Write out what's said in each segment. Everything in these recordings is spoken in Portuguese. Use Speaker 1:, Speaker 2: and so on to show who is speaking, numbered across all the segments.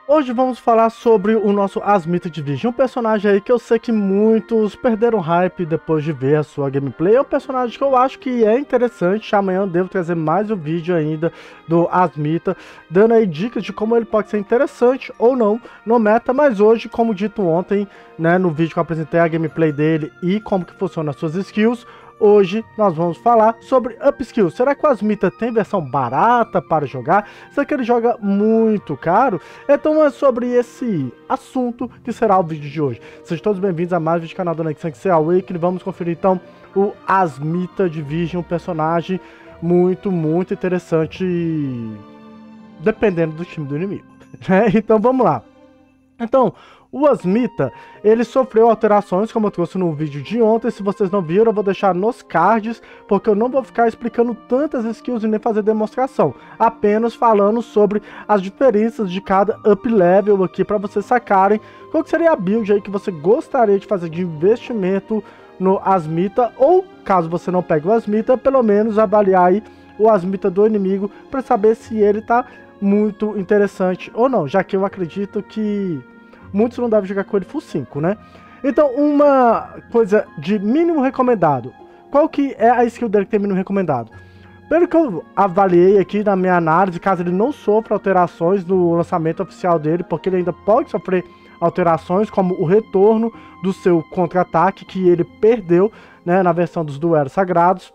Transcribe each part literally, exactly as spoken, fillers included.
Speaker 1: Hoje vamos falar sobre o nosso Asmita Division, um personagem aí que eu sei que muitos perderam hype depois de ver a sua gameplay. É um personagem que eu acho que é interessante. Amanhã eu devo trazer mais um vídeo ainda do Asmita, dando aí dicas de como ele pode ser interessante ou não no meta. Mas hoje, como dito ontem, né, no vídeo que eu apresentei a gameplay dele e como que funciona as suas skills, hoje nós vamos falar sobre upskill. Será que o Asmita tem versão barata para jogar? Será que ele joga muito caro? Então é sobre esse assunto que será o vídeo de hoje. Sejam todos bem-vindos a mais um vídeo do canal do Nexus Awakening. Vamos conferir então o Asmita Division, um personagem muito, muito interessante, dependendo do time do inimigo. Então vamos lá. Então, o Asmita, ele sofreu alterações, como eu trouxe no vídeo de ontem. Se vocês não viram, eu vou deixar nos cards, porque eu não vou ficar explicando tantas skills e nem fazer demonstração, apenas falando sobre as diferenças de cada up level aqui, para vocês sacarem qual que seria a build aí que você gostaria de fazer de investimento no Asmita, ou caso você não pegue o Asmita, pelo menos avaliar aí o Asmita do inimigo, para saber se ele tá muito interessante ou não, já que eu acredito que muitos não devem jogar com ele full cinco, né? Então, uma coisa de mínimo recomendado. Qual que é a skill dele que tem mínimo recomendado? Pelo que eu avaliei aqui na minha análise, caso ele não sofra alterações no lançamento oficial dele, porque ele ainda pode sofrer alterações, como o retorno do seu contra-ataque, que ele perdeu, né, na versão dos duelos sagrados.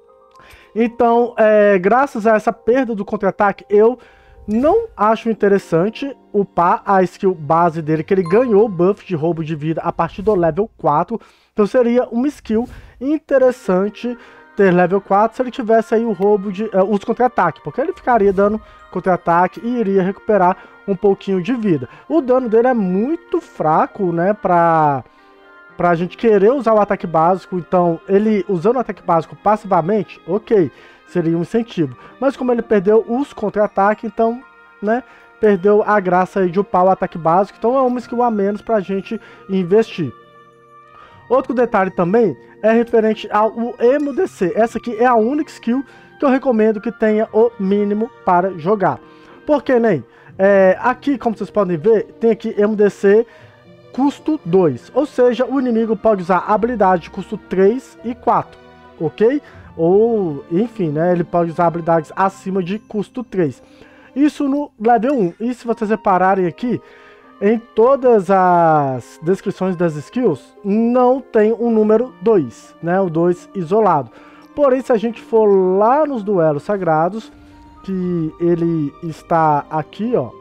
Speaker 1: Então, é, graças a essa perda do contra-ataque, eu não acho interessante upar a skill base dele, que ele ganhou o buff de roubo de vida a partir do level quatro. Então seria uma skill interessante ter level quatro se ele tivesse aí o roubo de uh, os contra-ataque, porque ele ficaria dando contra-ataque e iria recuperar um pouquinho de vida. O dano dele é muito fraco, né, pra, pra gente querer usar o ataque básico. Então ele usando o ataque básico passivamente, ok, seria um incentivo. Mas como ele perdeu os contra-ataques, então, né, perdeu a graça aí de upar o ataque básico. Então é uma skill a menos pra gente investir. Outro detalhe também é referente ao M U D C. Essa aqui é a única skill que eu recomendo que tenha o mínimo para jogar. Porque, nem, é, aqui, como vocês podem ver, tem aqui M U D C custo dois. Ou seja, o inimigo pode usar habilidade de custo três e quatro, ok? Ou, enfim, né, ele pode usar habilidades acima de custo três. Isso no level um. E se vocês repararem aqui, em todas as descrições das skills, não tem um número dois, né, o dois isolado. Porém, se a gente for lá nos duelos sagrados, que ele está aqui, ó.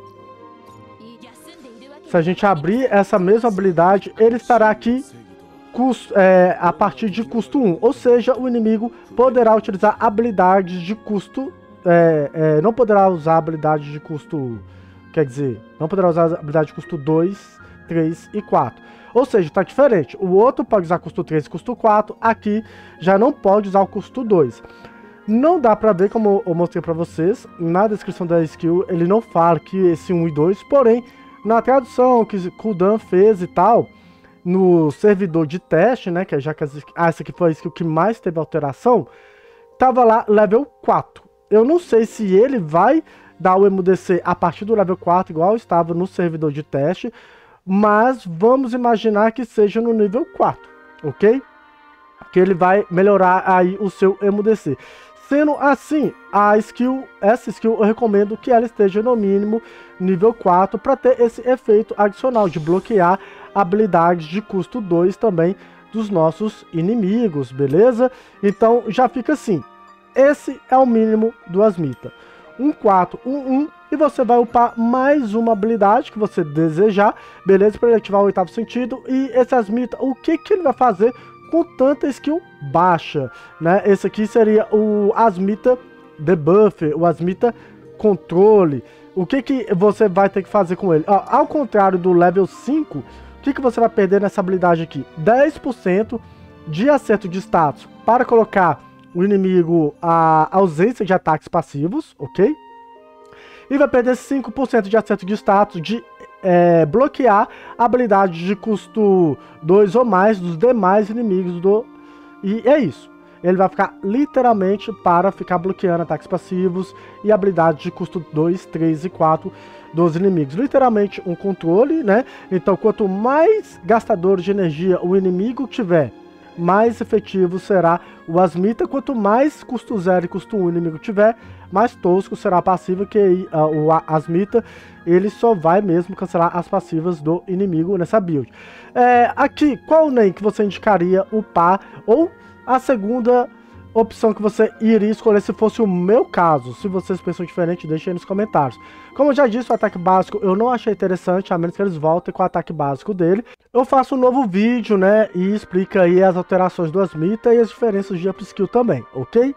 Speaker 1: Se a gente abrir essa mesma habilidade, ele estará aqui Custo, é, a partir de custo um, ou seja, o inimigo poderá utilizar habilidades de custo, é, é, não poderá usar habilidades de custo, quer dizer, não poderá usar habilidade de custo dois, três e quatro, ou seja, está diferente. O outro pode usar custo três e custo quatro, aqui já não pode usar o custo dois. Não dá pra ver, como eu mostrei pra vocês, na descrição da skill ele não fala que esse um e dois, porém, na tradução que o Dan fez e tal, no servidor de teste, né, que é já que ah, essa aqui foi a skill que mais teve alteração, tava lá level quatro. Eu não sei se ele vai dar o M U D C a partir do level quatro, igual estava no servidor de teste, mas vamos imaginar que seja no nível quatro, ok? Que ele vai melhorar aí o seu M U D C. Sendo assim, a skill, essa skill eu recomendo que ela esteja no mínimo nível quatro para ter esse efeito adicional de bloquear habilidades de custo dois também dos nossos inimigos, beleza? Então já fica assim, esse é o mínimo do Asmita. um quatro, um um, e você vai upar mais uma habilidade que você desejar, beleza? Para ele ativar o oitavo sentido. E esse Asmita, o que, que ele vai fazer com tanta skill baixa, né? Esse aqui seria o Asmita Debuff, o Asmita Controle. O que, que você vai ter que fazer com ele? Ó, ao contrário do level cinco, o que, que você vai perder nessa habilidade aqui? dez por cento de acerto de status para colocar o inimigo a ausência de ataques passivos, ok? E vai perder cinco por cento de acerto de status de é, bloquear habilidades de custo dois ou mais dos demais inimigos do... E é isso. ele vai ficar literalmente para ficar bloqueando ataques passivos e habilidades de custo dois, três e quatro dos inimigos. Literalmente um controle, né? Então, quanto mais gastador de energia o inimigo tiver, mais efetivo será o Asmita. Quanto mais custo zero e custo um o inimigo tiver, mais tosco será a passiva, que uh, o Asmita ele só vai mesmo cancelar as passivas do inimigo nessa build. É, aqui, qual nem que você indicaria upar, ou a segunda opção que você iria escolher se fosse o meu caso? Se vocês pensam diferente, deixem aí nos comentários. Como eu já disse, o ataque básico eu não achei interessante, a menos que eles voltem com o ataque básico dele. Eu faço um novo vídeo, né, e explica aí as alterações do Asmita e as diferenças de up skill também, ok?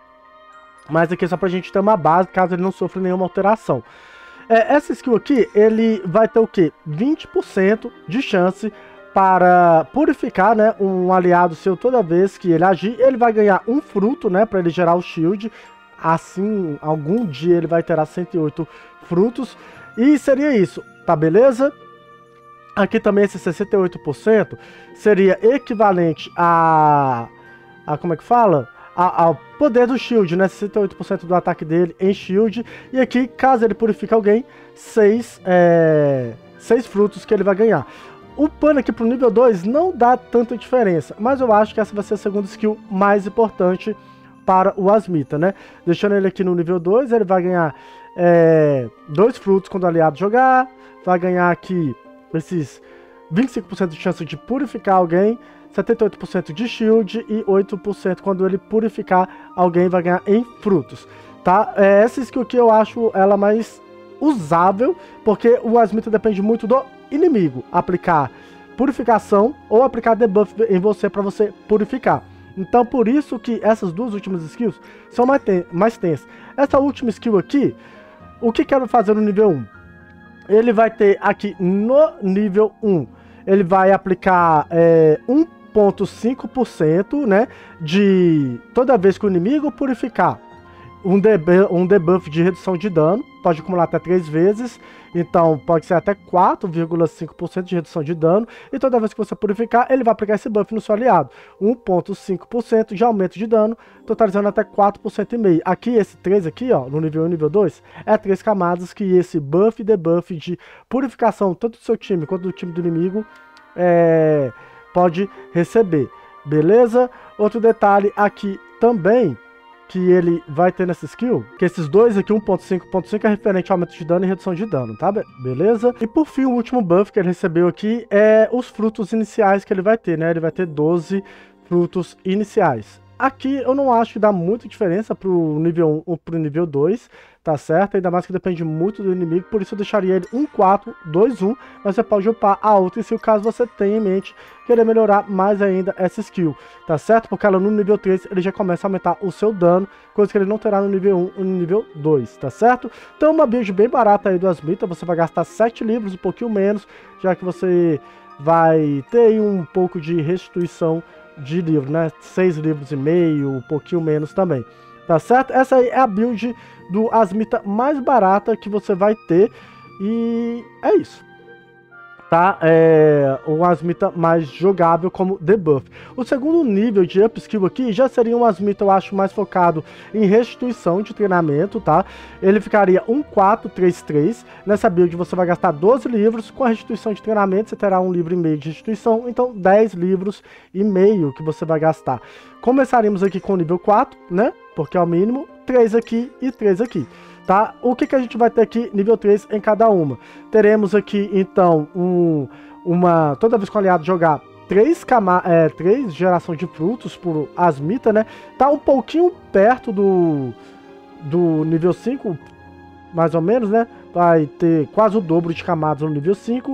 Speaker 1: Mas aqui é só pra gente ter uma base, caso ele não sofra nenhuma alteração. É, essa skill aqui, ele vai ter o quê? vinte por cento de chance para purificar, né, um aliado seu toda vez que ele agir. Ele vai ganhar um fruto, né, para ele gerar o shield. Assim, algum dia ele vai ter cento e oito frutos. E seria isso, tá beleza? Aqui também esse sessenta e oito por cento seria equivalente a... a como é que fala? A, ao poder do shield, né? sessenta e oito por cento do ataque dele em shield. E aqui, caso ele purifique alguém, seis é, frutos que ele vai ganhar. O pano aqui pro nível dois não dá tanta diferença, mas eu acho que essa vai ser a segunda skill mais importante para o Asmita, né? Deixando ele aqui no nível dois, ele vai ganhar é, dois frutos quando o aliado jogar, vai ganhar aqui esses vinte e cinco por cento de chance de purificar alguém, setenta e oito por cento de shield e oito por cento quando ele purificar alguém vai ganhar em frutos, tá? É, essa skill aqui eu acho ela mais usável, porque o Asmita depende muito do inimigo aplicar purificação ou aplicar debuff em você para você purificar. Então por isso que essas duas últimas skills são mais, ten mais tensas. Essa última skill aqui, o que quero fazer no nível um? Ele vai ter aqui no nível um, ele vai aplicar é, um vírgula cinco por cento, né, de toda vez que o inimigo purificar um, debuff, um debuff de redução de dano, pode acumular até três vezes, então pode ser até quatro vírgula cinco por cento de redução de dano, e toda vez que você purificar, ele vai aplicar esse buff no seu aliado, um vírgula cinco por cento de aumento de dano, totalizando até quatro por cento e meio. Aqui, esse três aqui, ó, no nível um e nível dois, é três camadas que esse buff e debuff de purificação, tanto do seu time quanto do time do inimigo, é, pode receber, beleza? Outro detalhe aqui também, que ele vai ter nessa skill, que esses dois aqui, um ponto cinco ponto cinco, é referente ao aumento de dano e redução de dano, tá? Beleza? E por fim, o último buff que ele recebeu aqui é os frutos iniciais que ele vai ter, né? Ele vai ter doze frutos iniciais. Aqui eu não acho que dá muita diferença pro nível um ou pro nível dois, tá certo? Ainda mais que depende muito do inimigo, por isso eu deixaria ele um quatro, dois um, mas você pode upar a outra skill caso você tenha em mente querer melhorar mais ainda essa skill, tá certo? Porque ela no nível três ele já começa a aumentar o seu dano, coisa que ele não terá no nível um e no nível dois, tá certo? Então uma build bem barata aí do Asmita, você vai gastar sete livros, um pouquinho menos, já que você vai ter aí um pouco de restituição de livro, né? seis livros e meio, um pouquinho menos também, tá certo? Essa aí é a build do Asmita mais barata que você vai ter, e é isso, tá? É um Asmita mais jogável como debuff. O segundo nível de up skill aqui já seria um Asmita, eu acho, mais focado em restituição de treinamento, tá? Ele ficaria um quatro três três. Nessa build você vai gastar doze livros, com a restituição de treinamento você terá um livro e meio de restituição, então dez livros e meio que você vai gastar. Começaremos aqui com o nível quatro, né? Porque é o mínimo, três aqui e três aqui. Tá? O que, que a gente vai ter aqui, nível três em cada uma? Teremos aqui, então, um, uma, toda vez que o aliado jogar três, cama, é, três geração de frutos por Asmita, né? Tá um pouquinho perto do, do nível cinco, mais ou menos, né? Vai ter quase o dobro de camadas no nível cinco.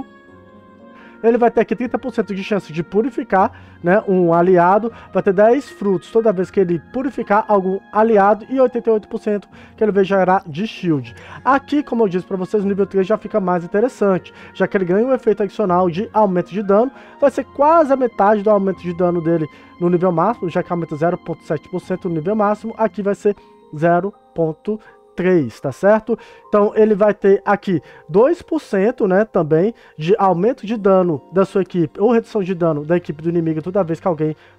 Speaker 1: Ele vai ter aqui trinta por cento de chance de purificar, né, um aliado, vai ter dez frutos toda vez que ele purificar algum aliado e oitenta e oito por cento que ele vai gerar de shield. Aqui, como eu disse para vocês, o nível três já fica mais interessante, já que ele ganha um efeito adicional de aumento de dano, vai ser quase a metade do aumento de dano dele no nível máximo, já que aumenta zero vírgula sete por cento no nível máximo, aqui vai ser zero vírgula três, tá certo? Então ele vai ter aqui dois por cento, né, também de aumento de dano da sua equipe ou redução de dano da equipe do inimigo toda vez que alguém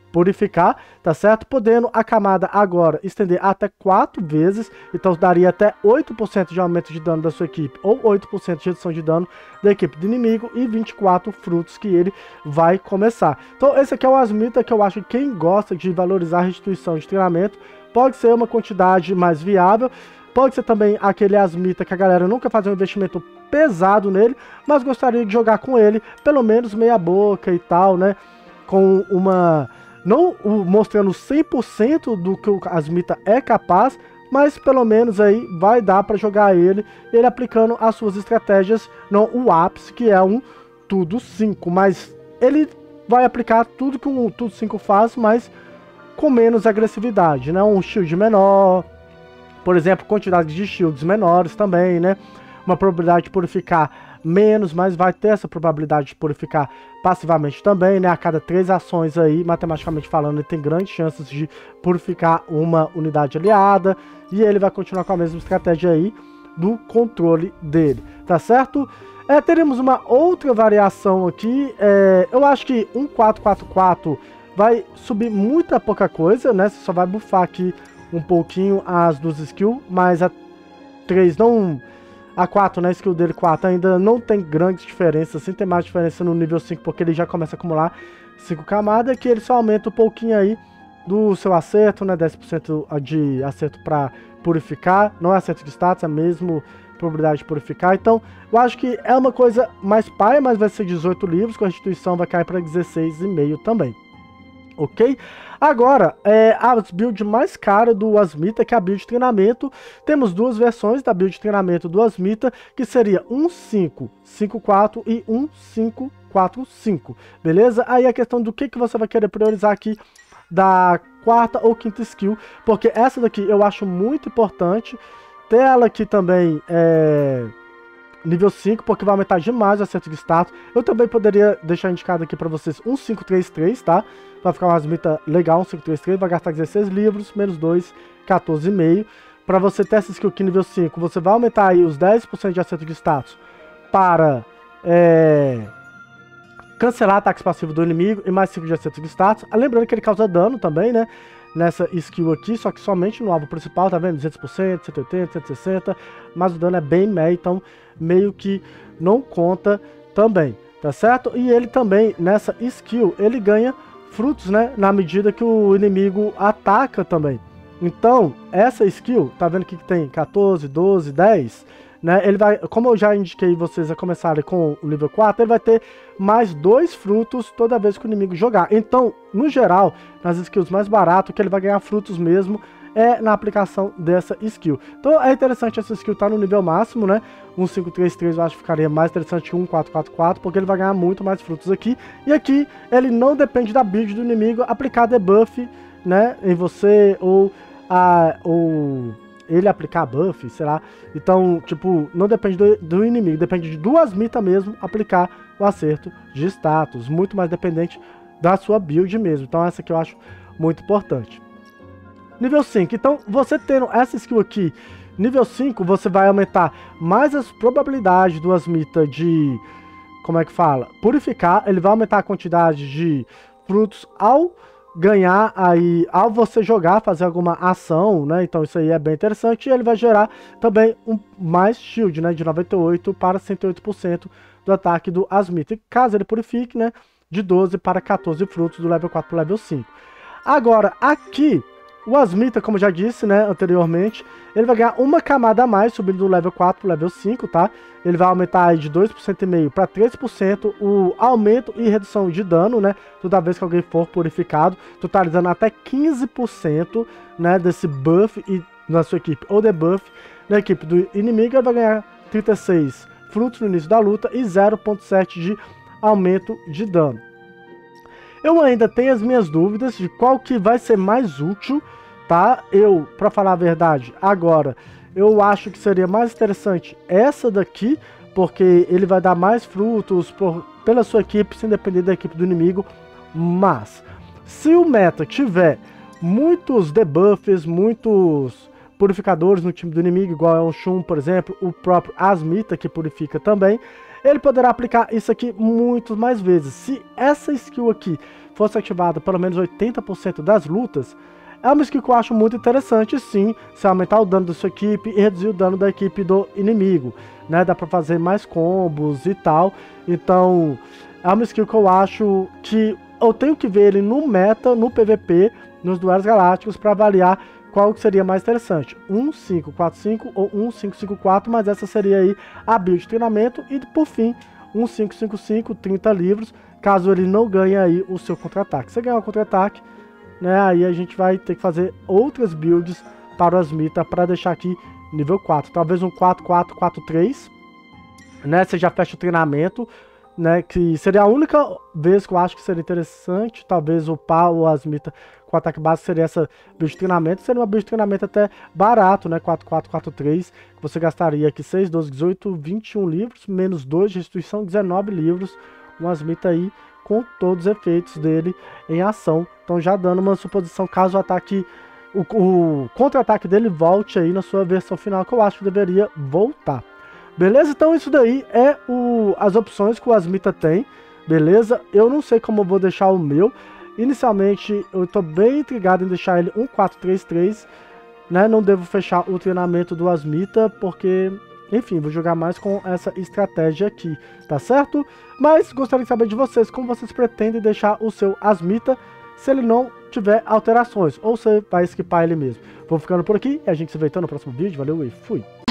Speaker 1: purificar, tá certo? Podendo a camada agora estender até quatro vezes, então daria até oito por cento de aumento de dano da sua equipe, ou oito por cento de redução de dano da equipe do inimigo, e vinte e quatro frutos que ele vai começar. Então esse aqui é o Asmita, que eu acho que quem gosta de valorizar a restituição de treinamento, pode ser uma quantidade mais viável, pode ser também aquele Asmita que a galera nunca faz um investimento pesado nele, mas gostaria de jogar com ele, pelo menos meia boca e tal, né? Com uma... não mostrando cem por cento do que o Asmita é capaz, mas pelo menos aí vai dar para jogar ele, ele aplicando as suas estratégias, não o ápice, que é um tudo cinco, mas ele vai aplicar tudo que um tudo cinco faz, mas com menos agressividade, né? Um shield menor, por exemplo, quantidade de shields menores também, né? Uma probabilidade de purificar menos, mas vai ter essa probabilidade de purificar passivamente também, né? A cada três ações aí, matematicamente falando, ele tem grandes chances de purificar uma unidade aliada, e ele vai continuar com a mesma estratégia aí do controle dele, tá certo? É, teremos uma outra variação aqui, é, eu acho que um quatro quatro quatro vai subir muita pouca coisa, né? Você só vai buffar aqui um pouquinho as duas skills, mas a três não... A quatro, né, a skill dele quatro ainda não tem grandes diferenças, assim, tem mais diferença no nível cinco, porque ele já começa a acumular cinco camadas, que ele só aumenta um pouquinho aí do seu acerto, né, dez por cento de acerto para purificar, não é acerto de status, é mesmo probabilidade de purificar, então eu acho que é uma coisa mais paia, mas vai ser dezoito livros, com a restituição vai cair para dezesseis e meio também. Ok? Agora, é, a build mais cara do Asmita, que é a build de treinamento. Temos duas versões da build de treinamento do Asmita, que seria um cinco cinco quatro e um cinco quatro cinco, beleza? Aí a questão do que, que você vai querer priorizar aqui da quarta ou quinta skill, porque essa daqui eu acho muito importante ter ela aqui também, é... nível cinco, porque vai aumentar demais o acerto de status. Eu também poderia deixar indicado aqui para vocês um cinco três três, tá? Vai ficar uma Asmita legal, um cinco três três, vai gastar dezesseis livros, menos dois, quatorze e meio. Para você ter essa skill aqui nível cinco, você vai aumentar aí os dez por cento de acerto de status para é, cancelar ataques passivos do inimigo e mais cinco de acerto de status. Lembrando que ele causa dano também, né? Nessa skill aqui, só que somente no alvo principal, tá vendo? duzentos por cento, cento e oitenta, cento e sessenta, mas o dano é bem médio, então meio que não conta também, tá certo? E ele também, nessa skill, ele ganha frutos, né? Na medida que o inimigo ataca também. Então, essa skill, tá vendo que tem quatorze, doze, dez, né? Ele vai, como eu já indiquei vocês a começarem com o nível quatro, ele vai ter mais dois frutos toda vez que o inimigo jogar. Então, no geral, nas skills mais baratas, que ele vai ganhar frutos mesmo é na aplicação dessa skill. Então é interessante essa skill estar tá no nível máximo, né? um cinco três três eu acho que ficaria mais interessante que um quatro quatro quatro, porque ele vai ganhar muito mais frutos aqui. E aqui ele não depende da build do inimigo aplicar debuff, né, em você, ou, a, ou ele aplicar buff, sei lá. Então, tipo, não depende do, do inimigo, depende de duas Asmita mesmo aplicar o acerto de status, muito mais dependente da sua build mesmo. Então essa aqui eu acho muito importante. Nível cinco, então você tendo essa skill aqui, nível cinco, você vai aumentar mais as probabilidades do Asmita de, como é que fala, purificar. Ele vai aumentar a quantidade de frutos ao ganhar aí, ao você jogar, fazer alguma ação, né? Então isso aí é bem interessante. E ele vai gerar também um mais shield, né? De noventa e oito para cento e oito por cento do ataque do Asmita. E caso ele purifique, né? De doze para quatorze frutos do level quatro para o level cinco. Agora, aqui, o Asmita, como eu já disse, né, anteriormente, ele vai ganhar uma camada a mais, subindo do level quatro para o level cinco, tá? Ele vai aumentar aí de dois por cento e meio para três por cento o aumento e redução de dano, né? Toda vez que alguém for purificado, totalizando até quinze por cento, né, desse buff e, na sua equipe ou debuff. Na equipe do inimigo, ele vai ganhar trinta e seis frutos no início da luta e zero vírgula sete de aumento de dano. Eu ainda tenho as minhas dúvidas de qual que vai ser mais útil, tá? Eu, pra falar a verdade, agora, eu acho que seria mais interessante essa daqui, porque ele vai dar mais frutos por, pela sua equipe, sem depender da equipe do inimigo. Mas, se o meta tiver muitos debuffs, muitos purificadores no time do inimigo, igual é o Shun, por exemplo, o próprio Asmita que purifica também, ele poderá aplicar isso aqui muito mais vezes. Se essa skill aqui fosse ativada pelo menos oitenta por cento das lutas, é uma skill que eu acho muito interessante, sim, se aumentar o dano da sua equipe e reduzir o dano da equipe do inimigo, né? Dá pra fazer mais combos e tal, então é uma skill que eu acho que eu tenho que ver ele no meta, no P V P, nos duelos galácticos, para avaliar qual que seria mais interessante, um cinco quatro cinco ou um cinco cinco quatro, mas essa seria aí a build de treinamento, e por fim, um cinco cinco cinco, trinta livros, caso ele não ganhe aí o seu contra-ataque. Se ganhar o contra-ataque, né, aí a gente vai ter que fazer outras builds para o Asmita para deixar aqui nível quatro, talvez um quatro quatro quatro três, né, você já fecha o treinamento, né, que seria a única vez que eu acho que seria interessante, talvez upar o Asmita com ataque básico seria essa build de treinamento, seria uma build de treinamento até barato, né, quatro quatro quatro três, que você gastaria aqui seis, doze, dezoito, vinte e um livros, menos dois de restituição, dezenove livros, um Asmita aí com todos os efeitos dele em ação, então já dando uma suposição caso o ataque, o, o contra-ataque dele volte aí na sua versão final, que eu acho que deveria voltar. Beleza? Então isso daí é o, as opções que o Asmita tem, beleza? Eu não sei como eu vou deixar o meu. Inicialmente eu tô bem intrigado em deixar ele um quatro três três, né? Não devo fechar o treinamento do Asmita, porque, enfim, vou jogar mais com essa estratégia aqui, tá certo? Mas gostaria de saber de vocês, como vocês pretendem deixar o seu Asmita se ele não tiver alterações, ou você vai esquipar ele mesmo. Vou ficando por aqui e a gente se vê então no próximo vídeo. Valeu e fui!